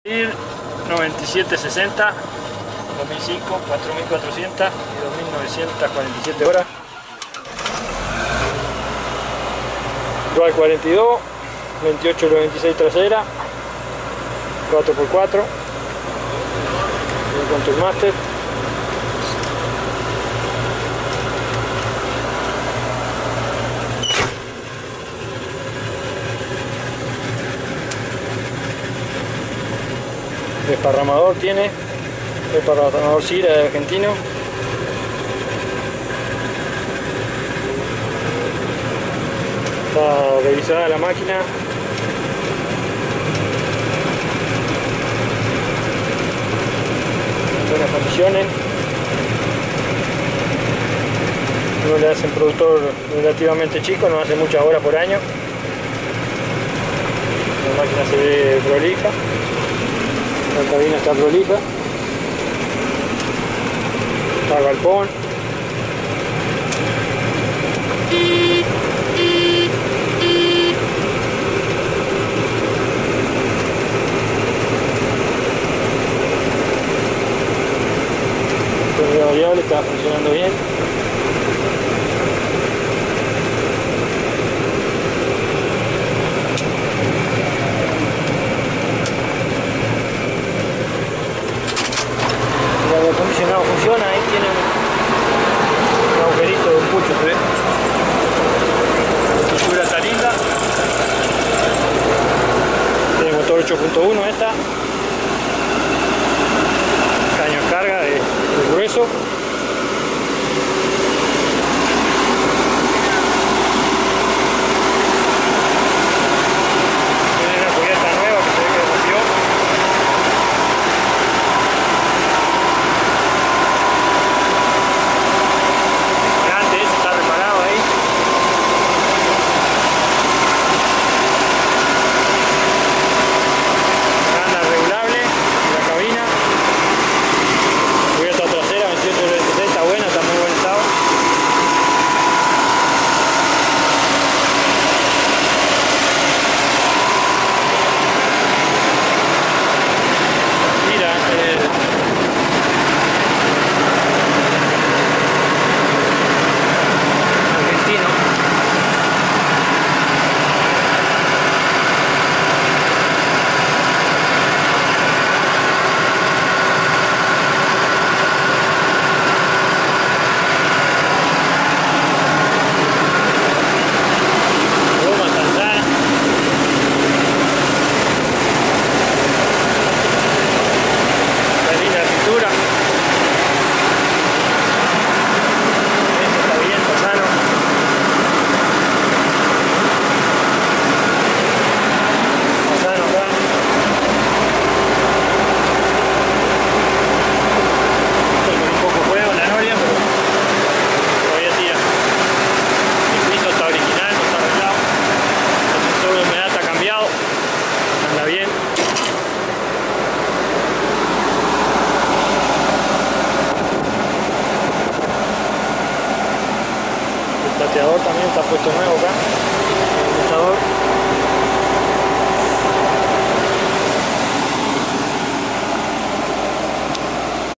9760, 2005, 4400 y 2947 horas. Dual 42, 28-26 trasera, 4x4, con tu Master. Desparramador tiene, desparramador Sira de argentino. Está revisada la máquina. En buenas condiciones. No le hacen productor relativamente chico, no hace muchas horas por año. La máquina se ve prolija. La cabina está prolija. Está galpón. La variable está funcionando bien. El aire acondicionado funciona, ahí tiene un agujerito de un pucho, ¿se ve? La estructura está linda. Tiene motor 8.1 esta. Caño de carga de grueso. Tiene una cubierta nueva que se ve que rompió. Grande, ese está reparado ahí. Anda regulable la cabina. Cubierta trasera 28-26 está buena, está en muy buen estado. Mira, argentino. Goma Tanzana. Está linda la pintura. Esto está bien, está sano. Está sano acá. Estoy con un poco de fuego en la noria, pero todavía tira. El piso está original, no está arreglado. El sensor de humedad está cambiado. Anda bien. El plateador también está puesto nuevo acá. El plateador.